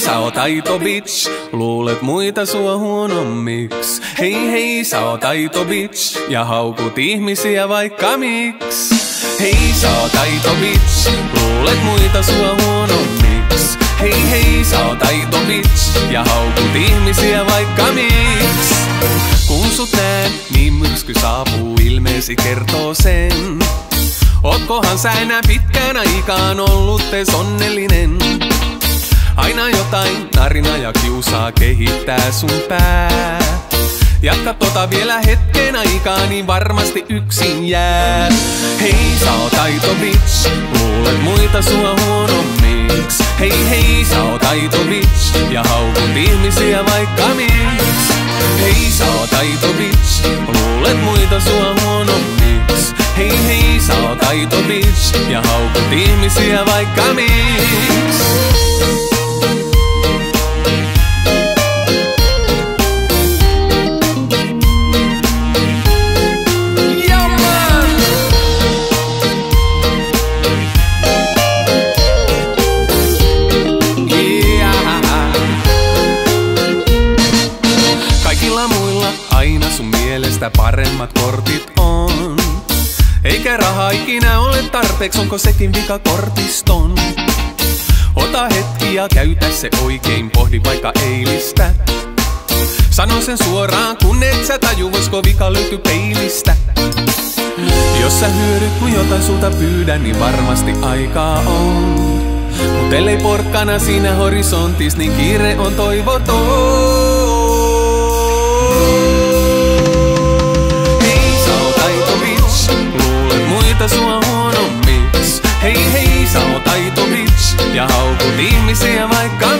sä oot aito bitch, luulet muita sua huonommiks. Hei hei, sä oot aito bitch, ja haukut ihmisiä vaikka miks. Hei, sä oot aito bitch, luulet muita sua huonommiks. Hei hei, sä oot aito bitch, ja haukut ihmisiä vaikka miks. Kun sut näen, niin myrsky saapuu, ilmeesi kertoo sen. Ootkohan sä enää pitkään aikaan ollut ees onnellinen? Aina jotain tarinaa ja kiusaa kehittää sun pää. Jatka tota vielä hetken aikaa, niin varmasti yksin jää. Hei, sä oot aito bitch, luulet muita sua huonommiks. Hei hei, sä oot aito bitch, ja haukut ihmisiä vaikka miks. Hei, sä oot aito bitch, luulet muita sua huonommiks. Hei hei, sä oot aito bitch, ja haukut ihmisiä vaikka miks. Aina sun mielestä paremmat kortit on. Eikä raha ikinä ole tarpeeksi, onko sekin vika kortiston? Ota hetki ja käytä se oikein, pohdi vaikka eilistä. Sano sen suoraan, kun et sä taju, voisko vika löytyy peilistä. Jos sä hyödyt, kun jotain sulta pyydän, niin varmasti aikaa on. Mut ellei porkkana siinä horisontis, niin kiire on toivoton. Sua huonommiks. Hei hei, sä oot aito bitch, ja haukut ihmisiä vaikka